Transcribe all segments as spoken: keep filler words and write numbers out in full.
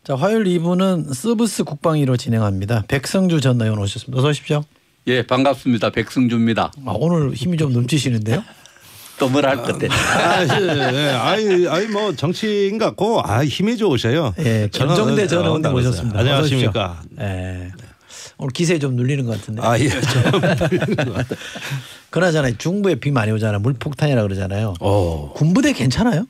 자, 화요일 이 부는 서비스 국방위로 진행합니다. 백성주 전 의원 오셨습니다. 어서 오십시오. 예, 반갑습니다. 백성주입니다. 아, 오늘 힘이 좀 넘치시는데요? 또 뭐라 할 건데. 아, 예, 아이, 아이 뭐 정치인 같고 아 힘이 좋으셔요. 예, 김종대 전 의원님 모셨습니다. 안녕하십니까. 예. 오늘 기세 좀 눌리는 것 같은데. 아, 예. 좀 눌리는 것 같아요. 그나저나 중부에 비 많이 오잖아요. 물폭탄이라 그러잖아요. 오. 군부대 괜찮아요?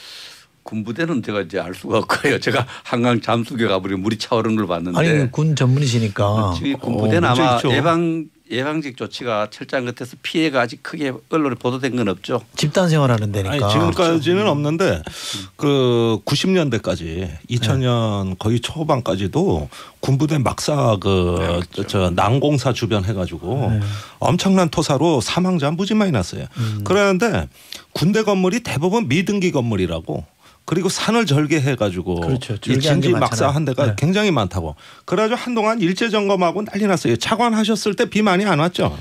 군부대는 제가 이제 알 수가 없고요. 제가 한강 잠수교 가버리고 물이 차오르는 걸 봤는데. 아니 군 전문이시니까. 지금 군부대는 어, 아마 예방 예방직 조치가 철저한 것 같아서 피해가 아직 크게 언론에 보도된 건 없죠. 집단 생활하는 데니까. 아니, 지금까지는 없는데 그 구십 년대까지 이천 년 네. 거의 초반까지도 군부대 막사 그 네, 그렇죠. 저 난공사 주변 해가지고 네. 엄청난 토사로 사망자 무지 많이 났어요. 음. 그런데 군대 건물이 대부분 미등기 건물이라고. 그리고 산을 절개해가지고 그렇죠. 이 진지 막사 한 데가 네. 굉장히 많다고. 그래가지고 한동안 일제 점검하고 난리 났어요. 차관하셨을 때 비 많이 안 왔죠.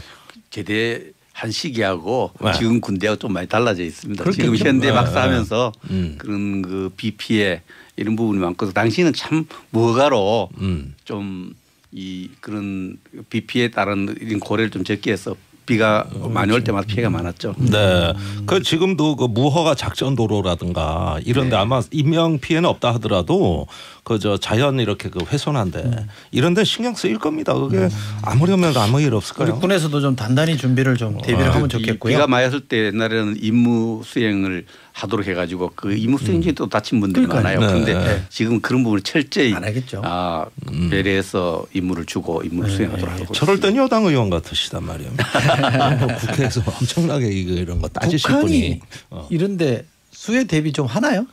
제대한 시기하고 네. 지금 군대하고 좀 많이 달라져 있습니다. 그렇겠죠. 지금 현대 막사하면서 네. 음. 그런 그 비 피해 이런 부분이 많고 당시는 참 무허가로 음. 좀 이 그런 비 피해에 따른 이런 고려를 좀 적게 해서 비가 많이 올 때마다 피해가 많았죠. 네. 그 지금도 그 무허가 작전 도로라든가 이런데 네. 아마 인명 피해는 없다 하더라도 그 저 자연 이렇게 그 훼손한데 음. 이런데 신경 쓰일 겁니다. 그게 음. 아무려면 아무 일 없을 거예요. 우리 군에서도 좀 단단히 준비를 좀 대비를 어. 하면 좋겠고요. 비가 많이 왔을 때 옛날에는 임무 수행을 하도록 해가지고 그 임무 수행 중에 또 다친 분들이 그러니까요. 많아요. 그런데 네. 네. 지금 그런 부분을 철저히 안 하겠죠. 아, 배려해서 임무를 주고 임무를 네. 수행하도록 하고 저럴 땐 여당 의원 같으시단 말이에요. 국회에서 엄청나게 이거 이런 거 따지실 북한이 분이 어. 이런데 수해 대비 좀 하나요?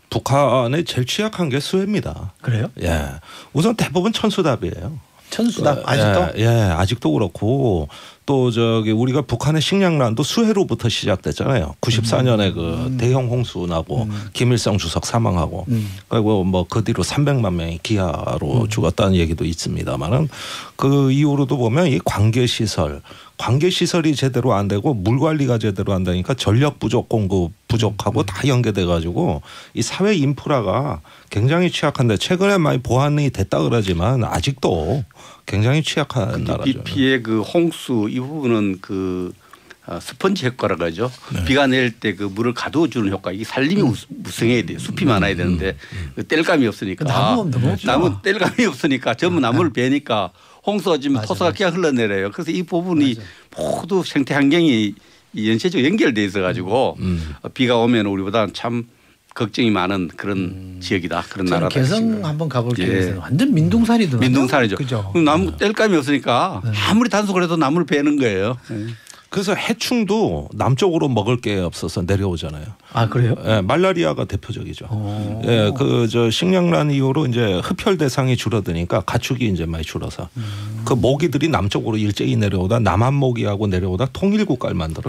북한의 제일 취약한 게 수해입니다. 그래요? 예, 우선 대부분 천수답이에요. 천수답 아직도? 예, 예, 아직도 그렇고 또 저기 우리가 북한의 식량난도 수해로부터 시작됐잖아요. 구십사 년에 음. 그 대형 홍수 나고 음. 김일성 주석 사망하고 음. 그리고 뭐 그 뒤로 삼백만 명이 기아로 음. 죽었다는 얘기도 있습니다만은 그 이후로도 보면 이 관계 시설 관계 시설이 제대로 안 되고 물 관리가 제대로 안 되니까 전력 부족 공급 부족하고 음. 다 연계돼 가지고 이 사회 인프라가 굉장히 취약한데 최근에 많이 보완이 됐다 그러지만 아직도 굉장히 취약한 나라죠. 비 피해 그 홍수 이 부분은 그 스펀지 효과라고 하죠. 네. 비가 내릴 때 그 물을 가두어 주는 효과. 이게 살림이 음. 무성해야 돼요. 숲이 음. 많아야 되는데 음. 음. 뗄감이 없으니까. 나무 없는 나무 뗄감이 없으니까 전부 나무를 베니까 홍수가 지금 토사가 그냥 흘러내려요. 그래서 이 부분이 맞아. 모두 생태 환경이 연쇄적으로 연결돼 있어 가지고 음. 비가 오면 우리보다 참 걱정이 많은 그런 음. 지역이다. 그런 나라다. 개성 한번 가볼게요. 예. 완전 민둥산이더라고요. 민둥산이죠. 그죠? 나무 뗄감이 없으니까 네. 아무리 단속을 해도 나무를 베는 거예요. 네. 그래서 해충도 남쪽으로 먹을 게 없어서 내려오잖아요. 아 그래요? 예, 말라리아가 대표적이죠. 예, 그 저 식량난 이후로 이제 흡혈 대상이 줄어드니까 가축이 이제 많이 줄어서 음. 그 모기들이 남쪽으로 일제히 내려오다 남한 모기하고 내려오다 통일 국가를 만들어.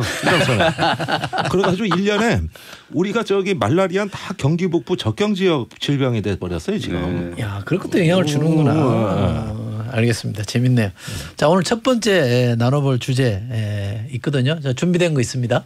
그래가지고 일 년에 우리가 저기 말라리아는 다 경기 북부 적경 지역 질병이 돼 버렸어요 지금. 네. 야, 그런 것도 영향을 주는구나. 아, 알겠습니다. 재밌네요. 음. 자, 오늘 첫 번째 나눠볼 주제 있거든요. 자, 준비된 거 있습니다.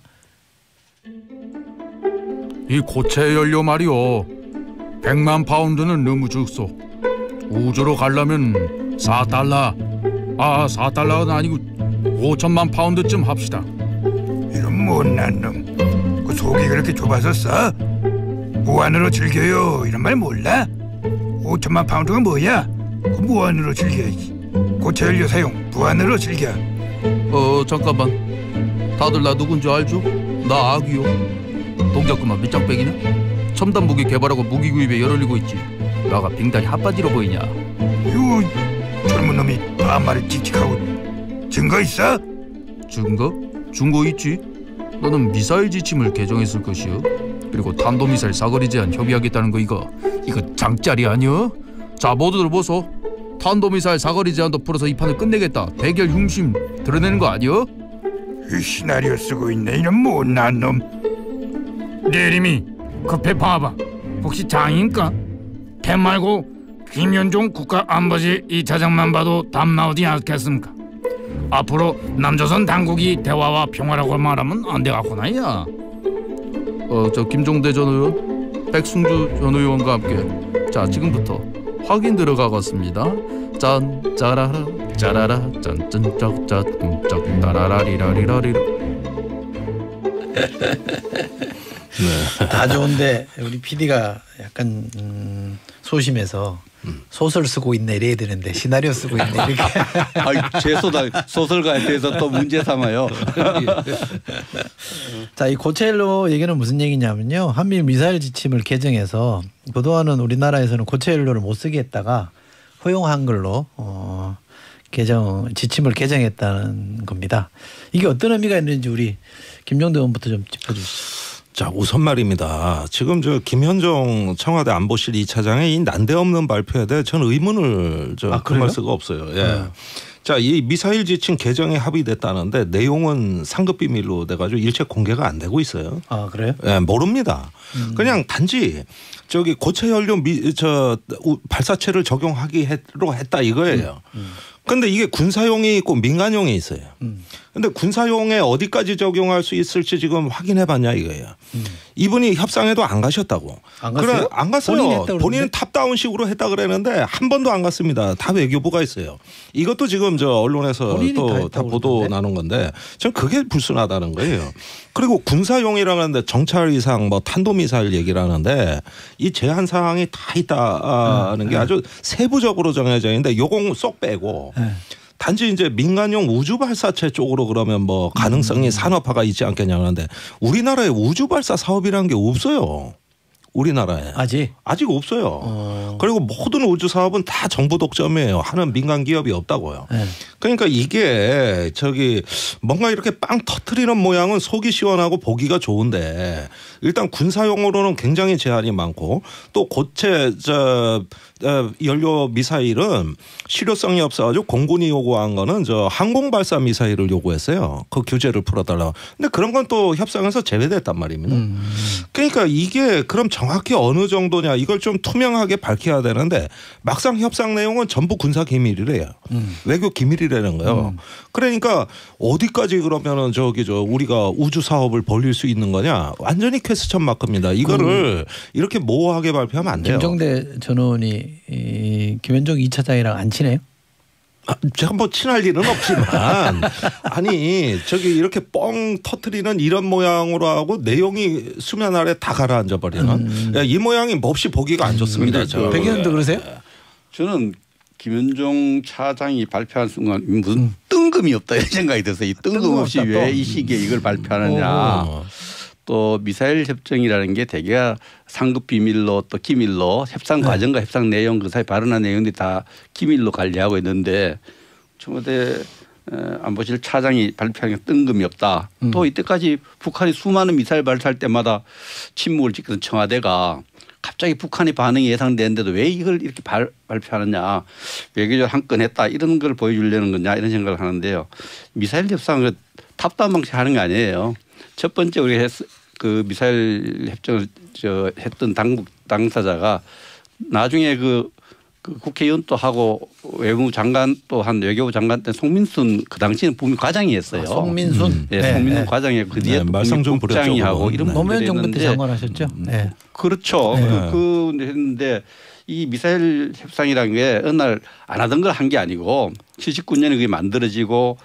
이 고체 연료 말이요. 백만 파운드는 너무 적소. 우주로 가려면 사 달러. 아, 사 달러가 아니고 오천만 파운드쯤 합시다. 이런 못난 놈. 그 속이 그렇게 좁아서 싸? 무한으로 즐겨요. 이런 말 몰라? 오천만 파운드가 뭐야? 그 무한으로 즐겨야지. 고체 연료 사용 무한으로 즐겨. 어 잠깐만. 다들 나 누군지 알죠? 나 아기요. 동작 그만 밑장 빼기냐? 첨단 무기 개발하고 무기 구입에 열 올리고 있지. 나가 빙단이 핫바지로 보이냐? 요 젊은 놈이 반말을 틱틱하고. 증거 있어? 증거? 증거 있지. 너는 미사일 지침을 개정했을 것이요. 그리고 탄도미사일 사거리 제한 협의하겠다는 거 이거 이거 장짜리 아니여? 자 모두들 보소. 탄도미사일 사거리 제한도 풀어서 이 판을 끝내겠다. 대결 흉심 드러내는 거 아니여? 이 시나리오 쓰고 있네 이런 못난 놈. 내림이 급해 봐봐. 혹시 장인가? 배 말고 김현종 국가안보실 이 차장만 봐도 답 나오지 않겠습니까? 앞으로 남조선 당국이 대화와 평화라고 말하면 안 되겠구나 야. 어, 저 김종대 전 의원, 백승주 전 의원과 함께 자 지금부터 확인 들어가겠습니다. 짠 짜라라 짜라라 짠짠짝짝 꿍짝 따라라리라리라리라. 네. 다 좋은데 우리 피디가 약간 음, 소심해서 음. 소설 쓰고 있네 이래야 되는데 시나리오 쓰고 있네 이렇게. 아, 제 소설가에 대해서 또 문제 삼아요. 자, 이 고체연료 얘기는 무슨 얘기냐면요. 한미일 미사일 지침을 개정해서 그동안은 우리나라에서는 고체연료를 못 쓰게 했다가 허용한 걸로 어, 개정 지침을 개정했다는 겁니다. 이게 어떤 의미가 있는지 우리 김정대 의원부터 좀 짚어주시죠. 자, 우선 말입니다. 지금 저 김현종 청와대 안보실 이 차장의 이 난데없는 발표에 대해 저는 의문을 좀 아, 금할 수가 없어요. 예. 네. 자, 이 미사일 지침 개정에 합의됐다는데 내용은 상급 비밀로 돼가지고 일체 공개가 안 되고 있어요. 아, 그래요? 예, 모릅니다. 음. 그냥 단지 저기 고체 연료 미, 저 발사체를 적용하기로 했다 이거예요. 음. 음. 근데 이게 군사용이 있고 민간용이 있어요. 음. 근데 군사용에 어디까지 적용할 수 있을지 지금 확인해 봤냐 이거예요. 음. 이분이 협상에도 안 가셨다고. 안 갔어요? 그래, 안 갔어요. 본인은 탑다운식으로 했다 그랬는데 한 번도 안 갔습니다. 다 외교부가 있어요. 이것도 지금 저 언론에서 또 다 보도 그러는데? 나눈 건데 전 그게 불순하다는 거예요. 그리고 군사용이라고 하는데 정찰 이상 뭐 탄도미사일 얘기를 하는데 이 제한 사항이 다 있다는 음. 게 아주 세부적으로 정해져 있는데 요건 쏙 빼고 음. 단지 이제 민간용 우주 발사체 쪽으로 그러면 뭐 가능성이 음. 산업화가 있지 않겠냐 하는데 우리나라에 우주 발사 사업이라는 게 없어요. 우리나라에 아직 아직 없어요. 어. 그리고 모든 우주 사업은 다 정부 독점이에요. 하는 민간 기업이 없다고요. 네. 그러니까 이게 저기 뭔가 이렇게 빵 터트리는 모양은 속이 시원하고 보기가 좋은데 일단 군사용으로는 굉장히 제한이 많고 또 고체 저 연료 미사일은 실효성이 없어가지고 공군이 요구한 거는 저 항공 발사 미사일을 요구했어요. 그 규제를 풀어달라고. 근데 그런 건 또 협상에서 제외됐단 말입니다. 음. 그러니까 이게 그럼 정확히 어느 정도냐 이걸 좀 투명하게 밝혀야 되는데 막상 협상 내용은 전부 군사 기밀이래요. 음. 외교 기밀이라는 거예요. 음. 그러니까 어디까지 그러면은 저기 저 우리가 우주 사업을 벌릴 수 있는 거냐 완전히 퀘스천 마크입니다. 이거를 그 이렇게 모호하게 발표하면 안 돼요. 김정대 전 의원이 이 김현종 이 차장이랑 안 친해요? 아, 제가 뭐 친할 일은 없지만 아니 저기 이렇게 뻥 터트리는 이런 모양으로 하고 내용이 수면 아래 다 가라앉아 버리는 음. 이 모양이 몹시 보기가 안 좋습니다. 음. 백 의원도 그러세요? 저는 김현종 차장이 발표한 순간 무슨 음. 뜬금이 없다 이런 생각이 들었어요. 이 뜬금없이 왜 이 시기에 이걸 발표하느냐. 오. 또 미사일 협정이라는 게 대개가 상급 비밀로 또 기밀로 협상 네. 과정과 협상 내용 그 사이 발언한 내용들이 다 기밀로 관리하고 있는데 청와대 안보실 차장이 발표한 게 뜬금이 없다. 음. 또 이때까지 북한이 수많은 미사일 발사할 때마다 침묵을 지키던 청와대가 갑자기 북한의 반응이 예상되는데도 왜 이걸 이렇게 발, 발표하느냐. 외교적으로 한 건 했다. 이런 걸 보여주려는 거냐 이런 생각을 하는데요. 미사일 협상을 탑다운 방식 하는 게 아니에요. 첫 번째 우리 했, 그 미사일 협정을 저 했던 당국 당사자가 나중에 그, 그 국회의원 또 하고 외무부 장관 또 한 외교부 장관 때 송민순 그 당시에는 분명 과장이 했어요. 아, 송민순. 음. 네, 네, 송민순 네. 과장이 그 뒤에 네, 말썽 좀 국장이 하고 이런 노무현 정부 때 장관하셨죠. 네. 그렇죠. 네. 그 했는데 이 미사일 협상이라는 게 어느 날 안 하던 걸 한 게 아니고 칠십구 년에 그게 만들어지고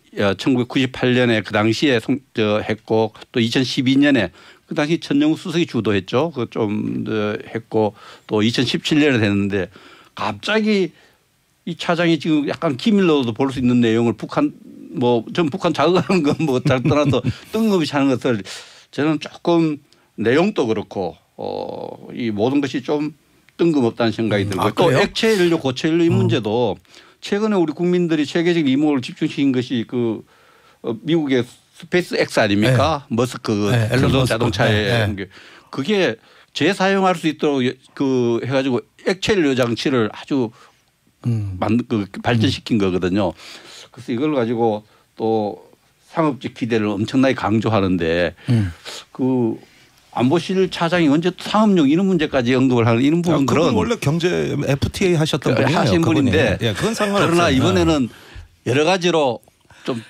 천구백구십팔 년에 그 당시에 송, 저 했고 또 이천십이 년에 그 당시 천정우 수석이 주도했죠. 그 좀 했고 또 이천십칠 년에 됐는데 갑자기 이 차장이 지금 약간 기밀로도 볼 수 있는 내용을 북한 뭐 전 북한 자극하는 건 뭐 잘 떠나서 뜬금없이 하는 것을 저는 조금 내용도 그렇고 어, 이 모든 것이 좀 뜬금없다는 생각이 들고 아, 또 액체 연료 고체 연료 이 문제도 음. 최근에 우리 국민들이 세계적 이목을 집중시킨 것이 그 미국의 스페이스 X 아닙니까? 네. 머스크 네. 전동 자동차에 네. 그게 재사용할 수 있도록 그 해가지고 액체 연료 장치를 아주 음. 만, 그 발전시킨 음. 거거든요. 그래서 이걸 가지고 또 상업적 기대를 엄청나게 강조하는데 음. 그 안보실 차장이 언제 상업용 이런 문제까지 언급을 하는 이런 부분들은 원래 경제 에프티에이 하셨던 그, 분이에요. 하신 분인데 예, 그건 상관없어요. 그러나 이번에는 여러 가지로 좀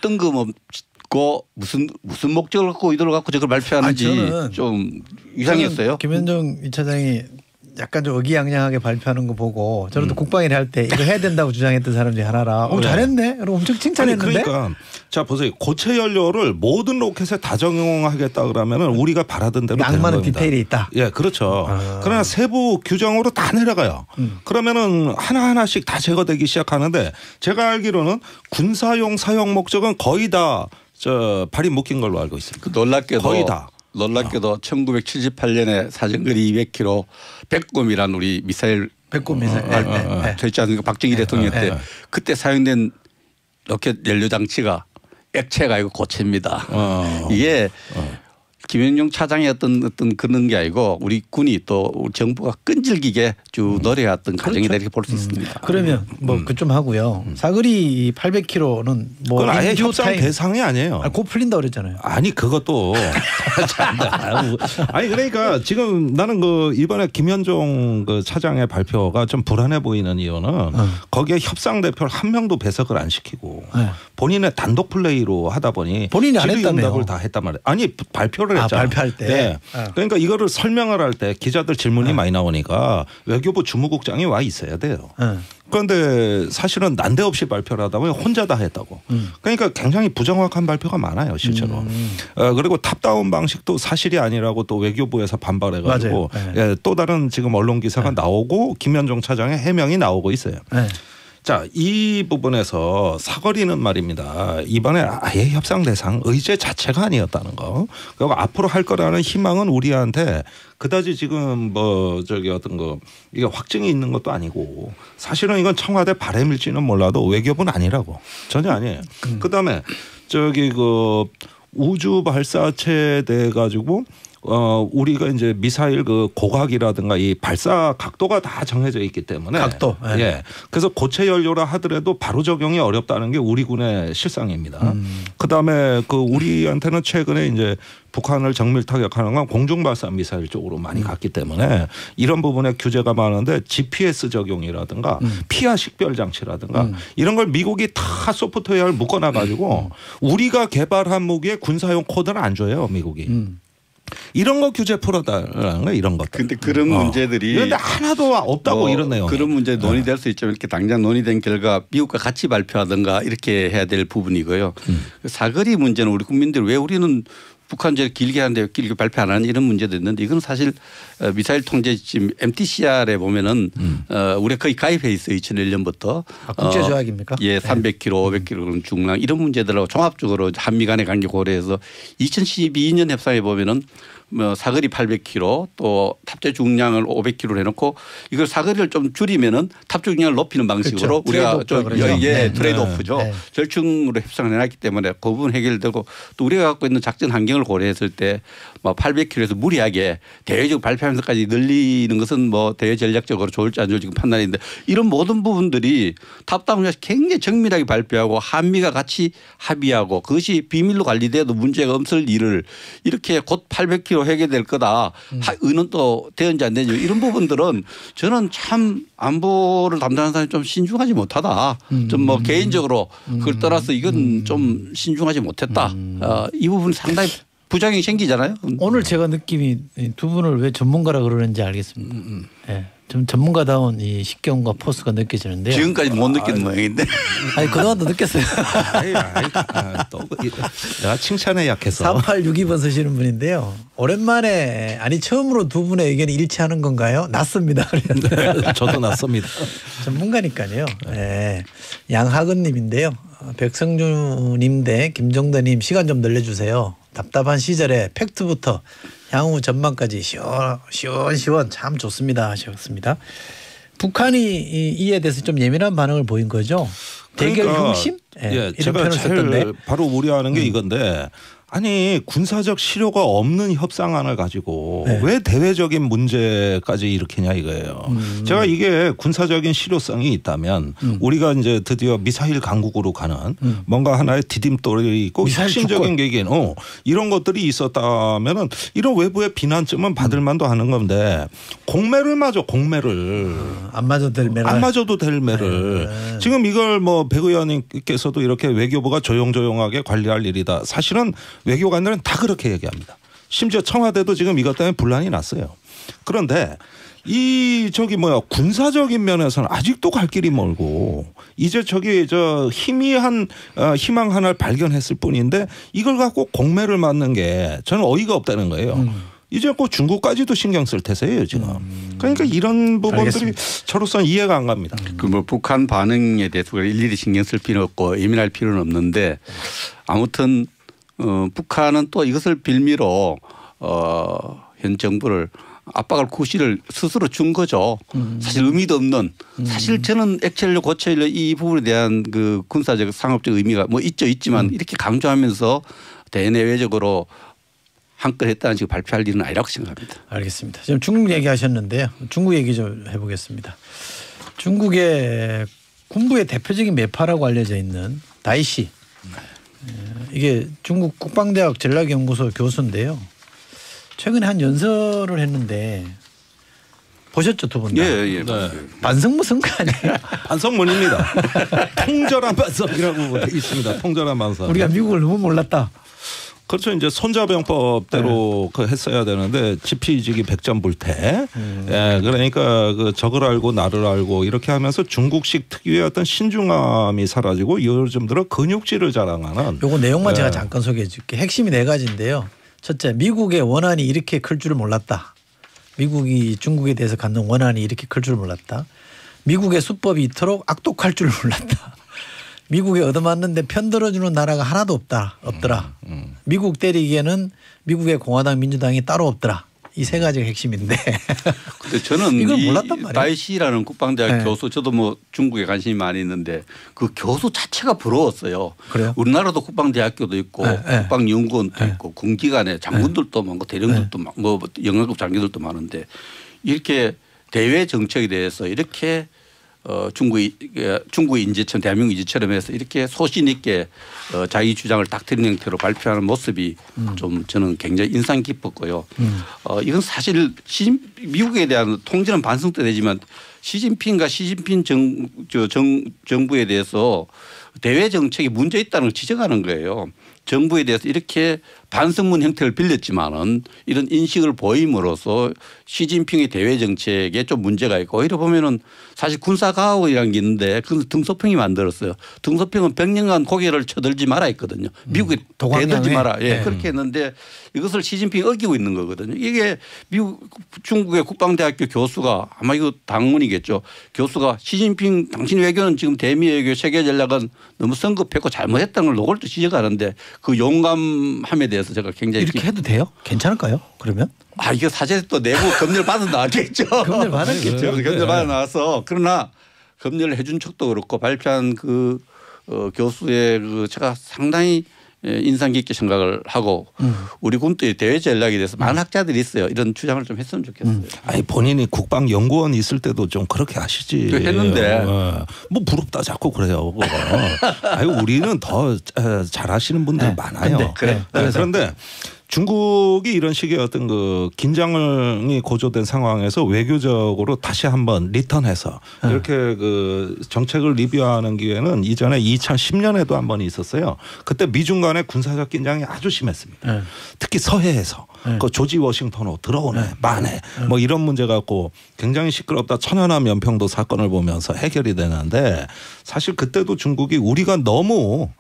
뜬금없고 무슨 무슨 목적을 갖고 이들을 갖고 저걸 발표하는지 좀 이상했어요. 김현종 이 차장이 약간 좀 의기양양하게 발표하는 거 보고 저는 또 음. 국방위를 할 때 이거 해야 된다고 주장했던 사람 중에 하나라. 어, 잘했네. 그리고 엄청 칭찬했는데. 아니, 그러니까 자 보세요. 고체 연료를 모든 로켓에 다 적용하겠다 그러면은 우리가 바라던 대로 되는 악마는 겁니다. 디테일이 있다. 예, 그렇죠. 아. 그러나 세부 규정으로 다 내려가요. 음. 그러면은 하나 하나씩 다 제거되기 시작하는데 제가 알기로는 군사용 사용 목적은 거의 다 저 발이 묶인 걸로 알고 있습니다. 그 놀랍게도 거의 다. 놀랍게도 어. 천구백칠십팔 년에 사정거리 이백 킬로미터 백곰이란 우리 미사일 백곰 미사일 어, 네, 네, 네. 됐지 않습니까? 박정희 네, 대통령 때 네. 그때 사용된 로켓 연료 장치가 액체가 아니고 고체입니다. 어. 이게 어. 김영중 차장의 어떤 어떤 그런 게 아니고 우리 군이 또 우리 정부가 끈질기게 쭉 노래했던 과정이다 이렇게 볼 수 있습니다. 음. 그러면 뭐 그 좀 하고요. 음. 사거리 팔백 킬로미터는 뭐 그건 아예 협상 타임. 대상이 아니에요. 아, 곧 풀린다 그랬잖아요. 아니 그것도 아니 그러니까 지금 나는 그 이번에 김현종 그 차장의 발표가 좀 불안해 보이는 이유는 어. 거기에 협상 대표를 한 명도 배석을 안 시키고 네. 본인의 단독 플레이로 하다 보니 본인이 안 했다며요. 응답을 다 했단 말이에요. 아니 발표를 아, 발표할 때. 네. 어. 그러니까 이거를 설명을 할 때 기자들 질문이 어. 많이 나오니까 외교부 주무국장이 와 있어야 돼요. 어. 그런데 사실은 난데없이 발표를 하다 보니 혼자 다 했다고. 음. 그러니까 굉장히 부정확한 발표가 많아요 실제로. 음. 어, 그리고 탑다운 방식도 사실이 아니라고 또 외교부에서 반발해가지고 네. 예, 또 다른 지금 언론 기사가 네. 나오고 김현종 차장의 해명이 나오고 있어요. 네. 자, 이 부분에서 사거리는 말입니다. 이번에 아예 협상 대상 의제 자체가 아니었다는 거. 그리고 앞으로 할 거라는 희망은 우리한테 그다지 지금 뭐 저기 어떤 거 이게 확증이 있는 것도 아니고 사실은 이건 청와대 바람일지는 몰라도 외교부는 아니라고. 전혀 아니에요. 음. 그다음에 저기 그 우주 발사체에 대해 가지고 어 우리가 이제 미사일 그 고각이라든가 이 발사 각도가 다 정해져 있기 때문에 각도 네. 예 그래서 고체 연료라 하더라도 바로 적용이 어렵다는 게 우리 군의 실상입니다. 음. 그다음에 그 우리한테는 최근에 이제 북한을 정밀 타격하는 건 공중 발사 미사일 쪽으로 많이 음. 갔기 때문에 이런 부분에 규제가 많은데 지피에스 적용이라든가 음. 피하 식별 장치라든가 음. 이런 걸 미국이 다 소프트웨어를 묶어놔 가지고 음. 우리가 개발한 무기에 군사용 코드를 안 줘요 미국이. 음. 이런 거 규제 풀어달라는 거야 이런 것들. 그런데 그런 어. 문제들이 그런데 하나도 없다고 뭐 이런 내용. 그런 문제 논의될 수 있지만 이렇게 당장 논의된 결과 미국과 같이 발표하든가 이렇게 해야 될 부분이고요. 음. 사거리 문제는 우리 국민들 왜 우리는 북한제 길게 하는데 길게 발표 안 하는 이런 문제도 있는데 이건 사실 미사일 통제 지침 엠티씨알에 보면은 음. 어, 우리가 거의 가입해 있어요. 이천일 년부터. 아, 국제 조약입니까? 어, 예, 삼백 킬로미터, 오백 킬로미터 중량 이런 문제들하고 종합적으로 한미 간의 관계 고려해서 이천십이 년 협상에 보면은 뭐 사거리 팔백 킬로미터 또 탑재 중량을 오백 킬로미터로 해놓고 이걸 사거리를 좀 줄이면은 탑재 중량을 높이는 방식으로 그렇죠. 우리가 좀 예, 네. 트레이드 오프죠. 네. 절충으로 협상을 해놨기 때문에 그 부분 해결되고 또 우리가 갖고 있는 작전 환경을 고려했을 때 뭐 팔백 킬로미터에서 무리하게 대외적 발표하면서까지 늘리는 것은 뭐 대외 전략적으로 좋을지 안 좋을지 판단인데 이런 모든 부분들이 탑다운에서 굉장히 정밀하게 발표하고 한미가 같이 합의하고 그것이 비밀로 관리돼도 문제가 없을 일을 이렇게 곧 팔백 킬로미터 해결될 거다. 음. 의는 또 되는지 안 되는지 이런 부분들은 저는 참 안보를 담당하는 사람이 좀 신중하지 못하다. 음. 좀 뭐 개인적으로 그걸 떠나서 이건 음. 좀 신중하지 못했다. 음. 어, 이 부분 상당히 부작용이 생기잖아요. 오늘 제가 느낌이 두 분을 왜 전문가라 그러는지 알겠습니다. 음. 네. 좀 전문가다운 이 식견과 포스가 느껴지는데요. 지금까지 못 느끼는 아, 모양인데. 아니 그동안도 느꼈어요. 아니, 아니, 아, 또 내가 칭찬에 약해서. 사팔육이 번 쓰시는 분인데요. 오랜만에 아니 처음으로 두 분의 의견이 일치하는 건가요? 낫습니다. 네, 저도 낫습니다. 전문가니까요. 네. 양하근님인데요. 백성주님 대 김정대님 시간 좀 늘려주세요. 답답한 시절에 팩트부터 향후 전망까지 시원 시원 시원 참 좋습니다 하셨습니다. 북한이 이에 대해서 좀 예민한 반응을 보인 거죠. 대결 그러니까, 흉심? 네, 예, 제가 제일 바로 우려하는 게 음. 이건데 아니 군사적 실효가 없는 협상안을 가지고 네. 왜 대외적인 문제까지 일으키냐 이거예요. 음. 제가 이게 군사적인 실효성이 있다면 음. 우리가 이제 드디어 미사일 강국으로 가는 음. 뭔가 하나의 디딤돌이 있고 혁신적인 계기는 어, 이런 것들이 있었다면은 이런 외부의 비난점은 받을 만도 하는 건데 공매를 맞아 공매를 음. 안 맞아도 될 매를 안 맞아도 될 매를 네. 지금 이걸 뭐 백 의원님께서도 이렇게 외교부가 조용조용하게 관리할 일이다. 사실은 외교관들은 다 그렇게 얘기합니다. 심지어 청와대도 지금 이것 때문에 분란이 났어요. 그런데 이 저기 뭐야 군사적인 면에서는 아직도 갈 길이 멀고 이제 저기 저 희미한 어, 희망 하나를 발견했을 뿐인데 이걸 갖고 공매를 맞는 게 저는 어이가 없다는 거예요. 음. 이제 뭐 중국까지도 신경 쓸 태세예요 지금. 음. 그러니까 이런 부분들이 알겠습니다. 저로서는 이해가 안 갑니다. 그 뭐 북한 반응에 대해서 일일이 신경 쓸 필요 없고 예민할 필요는 없는데 아무튼 어, 북한은 또 이것을 빌미로 어, 현 정부를 압박을 구실을 스스로 준 거죠. 음. 사실 의미도 없는 음. 사실 저는 액체연료 고체연료 이 부분에 대한 그 군사적 상업적 의미가 뭐 있죠 있지만 음. 이렇게 강조하면서 대내외적으로 한건 했다는 식으로 발표할 일은 아니라고 생각합니다. 알겠습니다. 지금 중국 얘기하셨는데요. 중국 얘기 좀 해보겠습니다. 중국의 군부의 대표적인 매파라고 알려져 있는 다이시. 이게 중국 국방대학 전략연구소 교수인데요. 최근에 한 연설을 했는데 보셨죠 두 분 다? 예, 예. 네. 반성무슨 거 아니에요? 반성문입니다. 통절한 반성이라고 되어 있습니다. 통절한 반성. 우리가 미국을 너무 몰랐다. 그렇죠. 이제 손자병법대로 네. 그 했어야 되는데 지피지기 백전불태. 음. 예, 그러니까 그 적을 알고 나를 알고 이렇게 하면서 중국식 특유의 어떤 신중함이 사라지고 요즘 들어 근육질을 자랑하는. 요거 내용만 예. 제가 잠깐 소개해 줄게요. 핵심이 네 가지인데요. 첫째, 미국의 원한이 이렇게 클 줄을 몰랐다. 미국이 중국에 대해서 갖는 원한이 이렇게 클 줄을 몰랐다. 미국의 수법이 이토록 악독할 줄을 몰랐다. 미국에 얻어맞는데 편들어주는 나라가 하나도 없다. 없더라. 음, 음. 미국 때리기에는 미국의 공화당 민주당이 따로 없더라. 이 세 가지가 핵심인데. 근데 저는 이걸 이 몰랐단 말이에요. 다이시라는 국방대학 네. 교수 저도 뭐 중국에 관심이 많이 있는데 그 교수 자체가 부러웠어요. 그래요? 우리나라도 국방대학교도 있고 네, 네. 국방연구원도 네. 있고 군기관에 장군들도 많고 대령들도 많고 뭐 영화급 장교들도 많은데 이렇게 대외 정책에 대해서 이렇게 어, 중국이, 중국의 인재처럼 대한민국 인재처럼 해서 이렇게 소신 있게 어, 자기 주장을 딱 드린 형태로 발표하는 모습이 음. 좀 저는 굉장히 인상 깊었고요. 음. 어, 이건 사실 시진, 미국에 대한 통제는 반성도 되지만 시진핑과 시진핑 정, 저 정, 정부에 대해서 대외 정책에 문제 있다는 걸 지적하는 거예요. 정부에 대해서 이렇게 반성문 형태를 빌렸지만은 이런 인식을 보임으로써 시진핑의 대외 정책에 좀 문제가 있고 오히려 보면은 사실 군사가옥이라는 게 있는데 그건 등소평이 만들었어요. 등소평은 백 년간 고개를 쳐들지 마라 했거든요. 미국에 음, 대들지 마라. 예, 네. 그렇게 했는데 이것을 시진핑이 어기고 있는 거거든요. 이게 미국 중국의 국방대학교 교수가 아마 이거 당문이겠죠. 교수가 시진핑 당신 외교는 지금 대미 외교 세계 전략은 너무 성급했고 잘못했다는 걸 노골도 지적하는데 그 용감함에 대해서 제가 굉장히 이렇게 해도 돼요? 괜찮을까요? 그러면? 아 이거 사실 또 내부 검열 받아 나왔겠죠. 검열 받았겠죠. 검열 받아 나와서 그러나 검열을 해준 척도 그렇고 발표한 그 어, 교수의 그 제가 상당히 인상 깊게 생각을 하고 음. 우리 군도의 대외 전략에 대해서 많은 학자들이 있어요. 이런 주장을 좀 했으면 좋겠어요. 음. 아니 본인이 국방연구원 있을 때도 좀 그렇게 하시지. 했는데 어. 뭐 부럽다 자꾸 그래요. 아니 우리는 더 잘하시는 분들 네. 많아요. 그래. 네. 그런데 중국이 이런 식의 어떤 그 긴장이 고조된 상황에서 외교적으로 다시 한번 리턴해서 네. 이렇게 그 정책을 리뷰하는 기회는 이전에 이천십 년에도 한 번 있었어요. 그때 미중 간의 군사적 긴장이 아주 심했습니다. 네. 특히 서해에서 네. 그 조지 워싱턴으로 들어오네 네. 마네 네. 뭐 이런 문제 갖고 굉장히 시끄럽다 천연함 연평도 사건을 보면서 해결이 되는데 사실 그때도 중국이 우리가 너무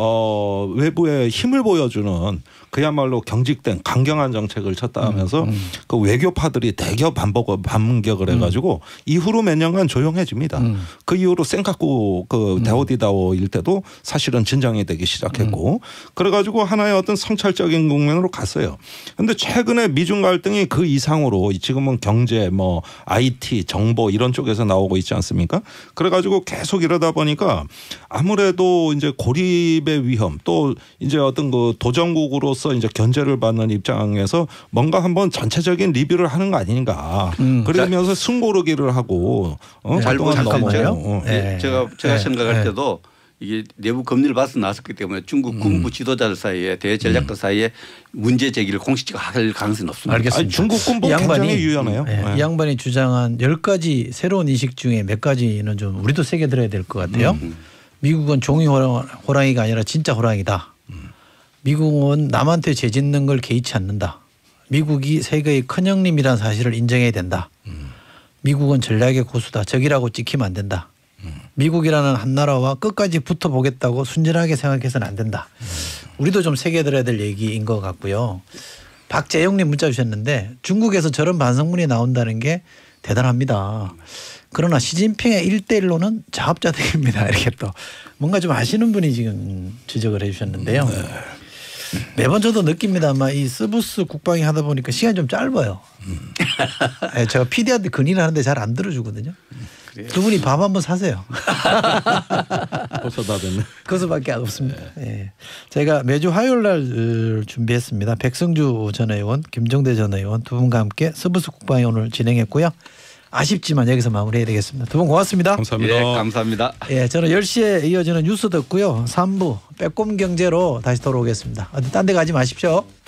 어, 외부에 힘을 보여주는 그야말로 경직된 강경한 정책을 쳤다 하면서 음, 음. 그 외교파들이 대겨 반복, 반격을 해가지고 음. 이후로 몇 년간 조용해집니다. 음. 그 이후로 센카쿠 그 음. 다오디다오 일때도 사실은 진정이 되기 시작했고 음. 그래가지고 하나의 어떤 성찰적인 국면으로 갔어요. 그런데 최근에 미중 갈등이 그 이상으로 지금은 경제 뭐 아이티 정보 이런 쪽에서 나오고 있지 않습니까? 그래가지고 계속 이러다 보니까 아무래도 이제 고립의 위험 또 이제 어떤 그 도전국으로서 이제 견제를 받는 입장에서 뭔가 한번 전체적인 리뷰를 하는 거 아닌가. 음. 그러면서 숨고르기를 하고 어? 잘 잠깐만요. 어. 네. 제가 제가 네. 생각할 네. 때도 이게 내부 검열을 받아서 나왔기 때문에 중국 음. 군부 지도자들 사이에 대전략가 음. 사이에 문제 제기를 공식적으로 할 가능성이 높습니다. 알겠습니다. 아니, 중국 군부 굉장히 유연해요. 네. 네. 이 양반이 주장한 열 가지 새로운 인식 중에 몇 가지는 좀 우리도 새겨 들어야 될 것 같아요. 음. 미국은 종이 호랑이가 아니라 진짜 호랑이다. 미국은 남한테 죄짓는 걸 개의치 않는다. 미국이 세계의 큰형님이라는 사실을 인정해야 된다. 음. 미국은 전략의 고수다. 적이라고 찍히면 안 된다. 미국이라는 한 나라와 끝까지 붙어보겠다고 순진하게 생각해서는 안 된다. 우리도 좀 새겨들어야 될 얘기인 것 같고요. 박재영님 문자 주셨는데 중국에서 저런 반성문이 나온다는 게 대단합니다. 그러나 시진핑의 일대일로는 자업자득입니다. 이렇게 또 뭔가 좀 아시는 분이 지금 지적을 해 주셨는데요. 네. 매번 저도 느낍니다만 이 서브스 국방위 하다 보니까 시간이 좀 짧아요. 음. 제가 피디한테 건의를 하는데 잘 안 들어주거든요. 그래요? 두 분이 밥 한번 사세요. 벌써 다 됐네. 그것밖에 없습니다. 네. 예. 제가 매주 화요일 날 준비했습니다. 백성주 전 의원, 김정대 전 의원 두 분과 함께 서브스 국방위 오늘 진행했고요. 아쉽지만 여기서 마무리해야 되겠습니다. 두 분 고맙습니다. 감사합니다. 예, 감사합니다. 예, 저는 열 시에 이어지는 뉴스 듣고요. 삼 부 빼꼼 경제로 다시 돌아오겠습니다. 어디 딴 데 가지 마십시오.